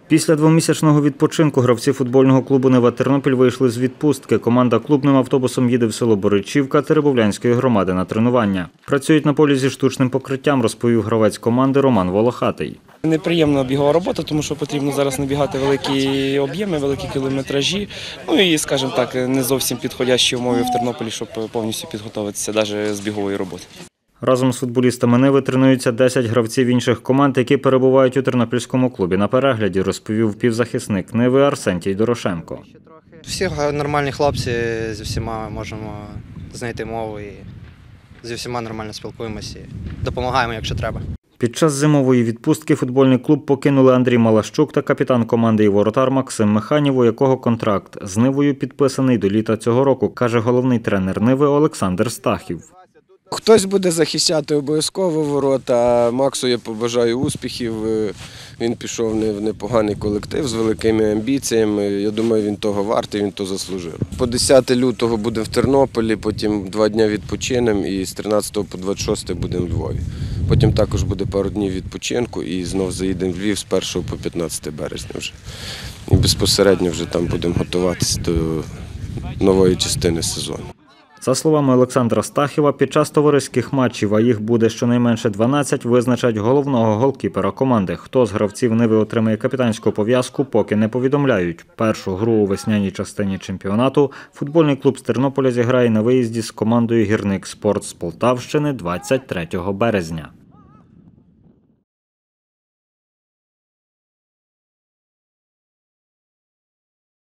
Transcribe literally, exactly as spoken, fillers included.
Після двомісячного відпочинку гравці футбольного клубу «Нива Тернопіль» вийшли з відпустки. Команда клубним автобусом їде в село Боричівка Теребовлянської громади на тренування. Працюють на полі зі штучним покриттям, розповів гравець команди Роман Волохатий. Неприємна бігова робота, тому що потрібно зараз набігати великі об'єми, великі кілометражі. Ну і, скажімо так, не зовсім підходящі умови в Тернополі, щоб повністю підготуватися навіть з бігової роботи. Разом з футболістами «Ниви» тренуються десять гравців інших команд, які перебувають у тернопільському клубі на перегляді, розповів півзахисник «Ниви» Арсентій Дорошенко. Всі нормальні хлопці, зі всіма можемо знайти мову і зі всіма нормально спілкуємося і допомагаємо, якщо треба. Під час зимової відпустки футбольний клуб покинули Андрій Малащук та капітан команди і воротар Максим Механів, у якого контракт з «Нивою» підписаний до літа цього року, каже головний тренер «Ниви» Олександр Стахів. Хтось буде захищати обов'язково ворота, Максу я побажаю успіхів, він пішов в непоганий колектив з великими амбіціями, я думаю, він того вартий, він то заслужив. По десяте лютого будемо в Тернополі, потім два дні відпочинемо і з тринадцятого по двадцять шосте будемо в Львові. Потім також буде пару днів відпочинку і знов заїдемо в Львів з першого по п'ятнадцяте березня вже. І безпосередньо вже там будемо готуватися до нової частини сезону. За словами Олександра Стахіва, під час товариських матчів, а їх буде щонайменше дванадцять, визначать головного голкіпера команди. Хто з гравців «Ниви» отримає капітанську пов'язку, поки не повідомляють. Першу гру у весняній частині чемпіонату футбольний клуб з Тернополя зіграє на виїзді з командою «Гірник Спорт» з Полтавщини двадцять третього березня.